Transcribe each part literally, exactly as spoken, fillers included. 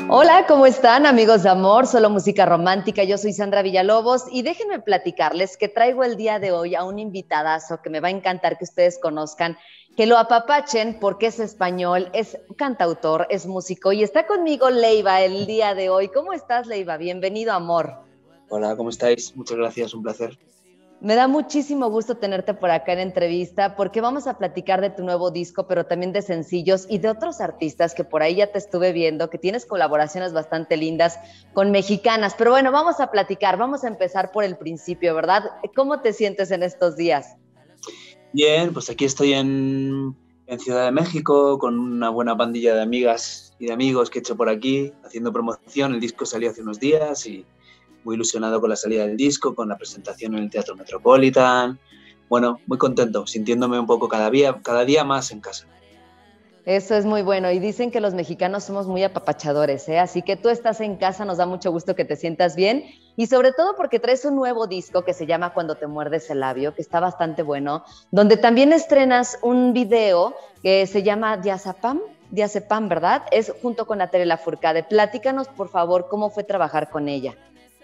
Hola, ¿cómo están, amigos de amor? Solo música romántica. Yo soy Sandra Villalobos y déjenme platicarles que traigo el día de hoy a un invitadazo que me va a encantar que ustedes conozcan, que lo apapachen porque es español, es cantautor, es músico y está conmigo Leiva el día de hoy. ¿Cómo estás, Leiva? Bienvenido, amor. Hola, ¿cómo estáis? Muchas gracias, un placer. Me da muchísimo gusto tenerte por acá en entrevista porque vamos a platicar de tu nuevo disco, pero también de sencillos y de otros artistas que por ahí ya te estuve viendo, que tienes colaboraciones bastante lindas con mexicanas. Pero bueno, vamos a platicar, vamos a empezar por el principio, ¿verdad? ¿Cómo te sientes en estos días? Bien, pues aquí estoy en, en Ciudad de México con una buena pandilla de amigas y de amigos que he hecho por aquí, haciendo promoción. El disco salió hace unos días y muy ilusionado con la salida del disco, con la presentación en el Teatro Metropolitan. Bueno, muy contento, sintiéndome un poco cada día, cada día más en casa. Eso es muy bueno y dicen que los mexicanos somos muy apapachadores, ¿eh? Así que tú estás en casa, nos da mucho gusto que te sientas bien y sobre todo porque traes un nuevo disco que se llama Cuando te muerdes el labio, que está bastante bueno, donde también estrenas un video que se llama Diazepam, Diazepam, ¿verdad? Es junto con Natalia Lafourcade. Platícanos, por favor, cómo fue trabajar con ella.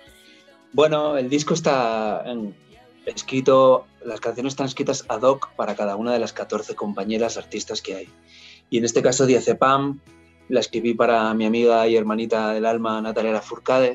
Bueno, el disco está en, escrito, las canciones están escritas ad hoc para cada una de las catorce compañeras artistas que hay. Y en este caso, Diazepam, la escribí para mi amiga y hermanita del alma, Natalia Lafourcade.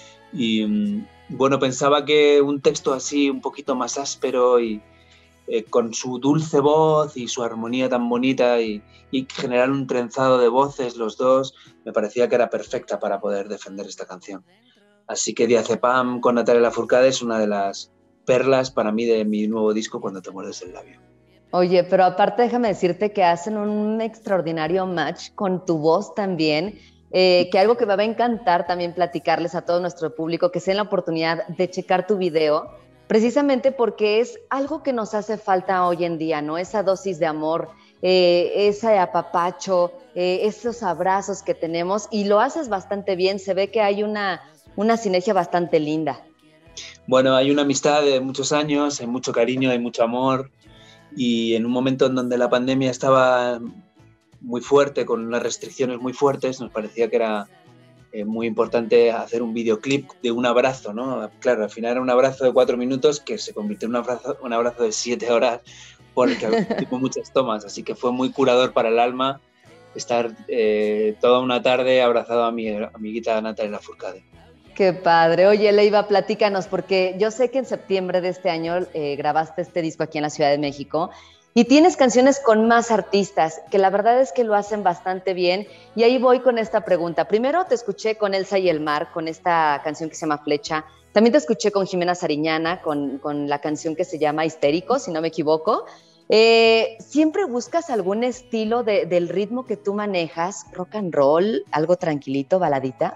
Y mm, bueno, pensaba que un texto así, un poquito más áspero y eh, con su dulce voz y su armonía tan bonita y, y generar un trenzado de voces los dos, me parecía que era perfecta para poder defender esta canción. Así que Diazepam con Natalia Lafourcade es una de las perlas para mí de mi nuevo disco, Cuando te muerdes el labio. Oye, pero aparte déjame decirte que hacen un extraordinario match con tu voz también, eh, que algo que me va a encantar también platicarles a todo nuestro público, que sea la oportunidad de checar tu video, precisamente porque es algo que nos hace falta hoy en día, ¿no? Esa dosis de amor, eh, ese apapacho, eh, esos abrazos que tenemos y lo haces bastante bien, se ve que hay una, una sinergia bastante linda. Bueno, hay una amistad de muchos años, hay mucho cariño, hay mucho amor y en un momento en donde la pandemia estaba muy fuerte, con unas restricciones muy fuertes, nos parecía que era eh, muy importante hacer un videoclip de un abrazo, ¿no? Claro, al final era un abrazo de cuatro minutos que se convirtió en un abrazo, un abrazo de siete horas porque tuvimos muchas tomas, así que fue muy curador para el alma estar eh, toda una tarde abrazado a mi amiguita Natalia Lafourcade. Qué padre. Oye, Leiva, platícanos, porque yo sé que en septiembre de este año eh, grabaste este disco aquí en la Ciudad de México y tienes canciones con más artistas, que la verdad es que lo hacen bastante bien. Y ahí voy con esta pregunta. Primero te escuché con Elsa y el Mar, con esta canción que se llama Flecha. También te escuché con Jimena Sariñana, con, con la canción que se llama Histérico, si no me equivoco. Eh, ¿Siempre buscas algún estilo de, del ritmo que tú manejas? ¿Rock and roll? ¿Algo tranquilito, baladita?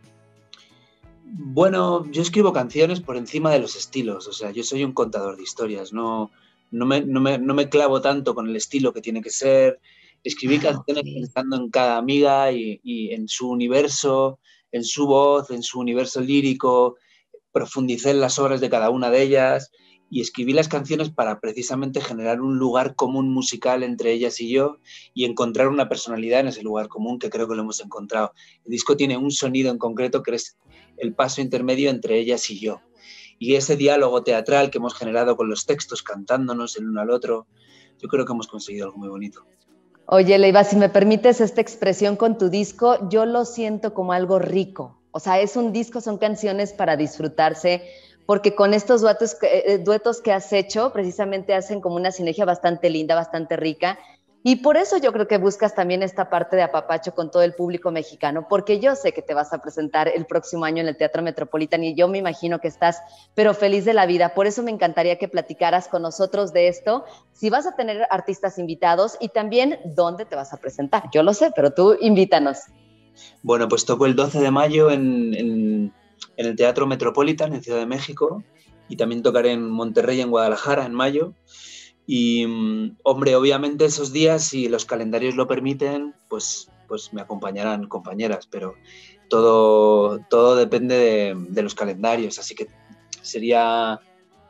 Bueno, yo escribo canciones por encima de los estilos, o sea, yo soy un contador de historias, no, no, me, no, me, no me clavo tanto con el estilo que tiene que ser. Escribí Ah, ok. canciones pensando en cada amiga y, y en su universo, en su voz, en su universo lírico, profundicé en las obras de cada una de ellas y escribí las canciones para precisamente generar un lugar común musical entre ellas y yo y encontrar una personalidad en ese lugar común que creo que lo hemos encontrado. El disco tiene un sonido en concreto que es el paso intermedio entre ellas y yo. Y ese diálogo teatral que hemos generado con los textos, cantándonos el uno al otro, yo creo que hemos conseguido algo muy bonito. Oye, Leiva, si me permites esta expresión con tu disco, yo lo siento como algo rico. O sea, es un disco, son canciones para disfrutarse, porque con estos duetos, eh, duetos que has hecho, precisamente hacen como una sinergia bastante linda, bastante rica. Y por eso yo creo que buscas también esta parte de apapacho con todo el público mexicano, porque yo sé que te vas a presentar el próximo año en el Teatro Metropolitan y yo me imagino que estás, pero feliz de la vida. Por eso me encantaría que platicaras con nosotros de esto, si vas a tener artistas invitados y también dónde te vas a presentar. Yo lo sé, pero tú invítanos. Bueno, pues toco el doce de mayo en, en, en el Teatro Metropolitan en Ciudad de México y también tocaré en Monterrey, en Guadalajara, en mayo. Y, hombre, obviamente esos días, si los calendarios lo permiten, pues, pues me acompañarán compañeras, pero todo, todo depende de, de los calendarios, así que sería,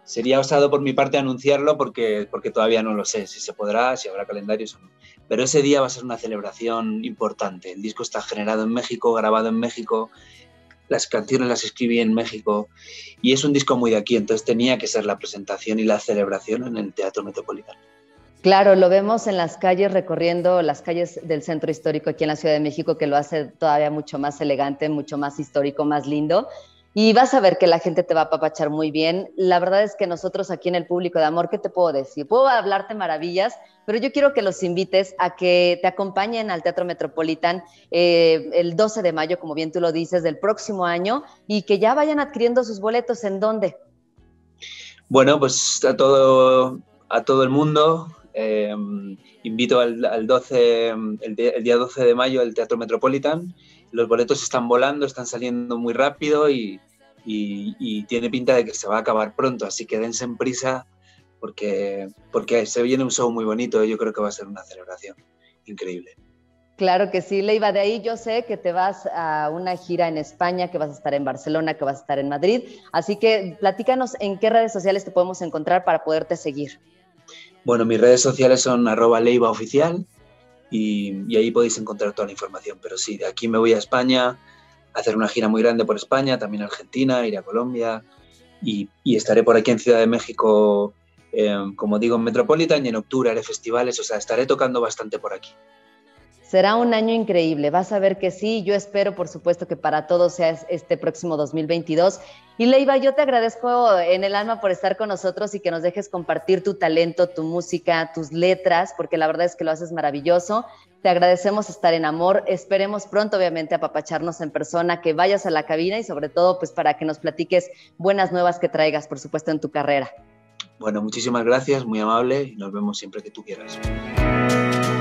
sería osado por mi parte anunciarlo porque, porque todavía no lo sé si se podrá, si habrá calendarios o no. Pero ese día va a ser una celebración importante. El disco está generado en México, grabado en México, las canciones las escribí en México y es un disco muy de aquí, entonces tenía que ser la presentación y la celebración en el Teatro Metropolitano. Claro, lo vemos en las calles, recorriendo las calles del centro histórico aquí en la Ciudad de México, que lo hace todavía mucho más elegante, mucho más histórico, más lindo. Y vas a ver que la gente te va a apapachar muy bien. La verdad es que nosotros aquí en el Público de Amor, ¿qué te puedo decir? Puedo hablarte maravillas, pero yo quiero que los invites a que te acompañen al Teatro Metropolitan eh, el doce de mayo, como bien tú lo dices, del próximo año, y que ya vayan adquiriendo sus boletos. ¿En dónde? Bueno, pues a todo, a todo el mundo. Eh, invito al, al doce, el, día, el día doce de mayo al Teatro Metropolitan. Los boletos están volando, están saliendo muy rápido y, y, y tiene pinta de que se va a acabar pronto, así que dense en prisa porque, porque se viene un show muy bonito y yo creo que va a ser una celebración increíble. Claro que sí, Leiva. De ahí yo sé que te vas a una gira en España, que vas a estar en Barcelona, que vas a estar en Madrid. Así que platícanos en qué redes sociales te podemos encontrar para poderte seguir. Bueno, mis redes sociales son arroba Leiva oficial y, y ahí podéis encontrar toda la información. Pero sí, de aquí me voy a España a hacer una gira muy grande por España, también a Argentina, iré a Colombia y, y estaré por aquí en Ciudad de México, eh, como digo, en Metropolitan, y en octubre haré festivales, o sea, estaré tocando bastante por aquí. Será un año increíble, vas a ver que sí. Yo espero, por supuesto, que para todos sea este próximo dos mil veintidós. Y Leiva, yo te agradezco en el alma por estar con nosotros y que nos dejes compartir tu talento, tu música, tus letras, porque la verdad es que lo haces maravilloso. Te agradecemos estar en Amor. Esperemos pronto, obviamente, apapacharnos en persona, que vayas a la cabina y sobre todo, pues para que nos platiques buenas nuevas que traigas, por supuesto, en tu carrera. Bueno, muchísimas gracias, muy amable, y nos vemos siempre que tú quieras.